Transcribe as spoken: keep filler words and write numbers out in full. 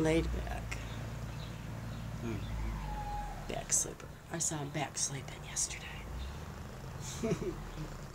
Laid back. Mm. Back sleeper. I saw him back sleeping yesterday.